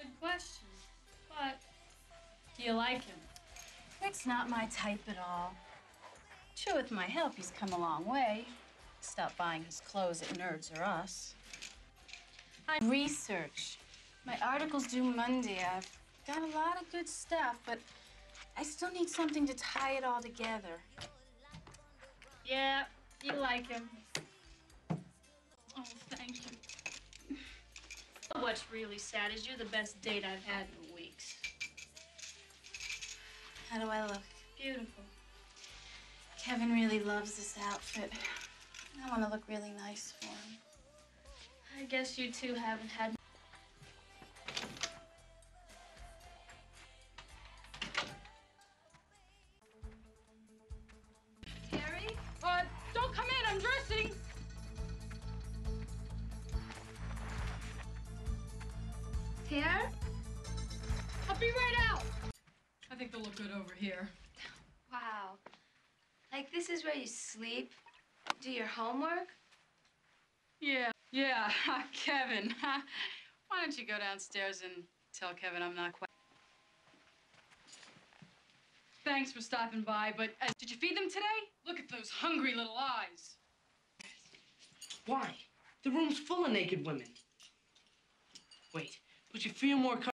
Good question. But do you like him? Rick's not my type at all. Sure, with my help, he's come a long way. Stop buying his clothes at Nerds or Us. Research. My article's due Monday. I've got a lot of good stuff, but I still need something to tie it all together. Yeah, you like him. Oh, thank you. What's really sad is you're the best date I've had in weeks. How do I look? Beautiful. Kevin really loves this outfit. I want to look really nice for him. I guess you two haven't had... Terry? Don't come in, I'm dressing! Terry? I'll be right out! I think they'll look good over here. Wow. Like, this is where you sleep? Do your homework? Yeah, Kevin. Why don't you go downstairs and tell Kevin I'm not quite... Thanks for stopping by, but did you feed them today? Look at those hungry little eyes. Why? The room's full of naked women. Wait, but you feel more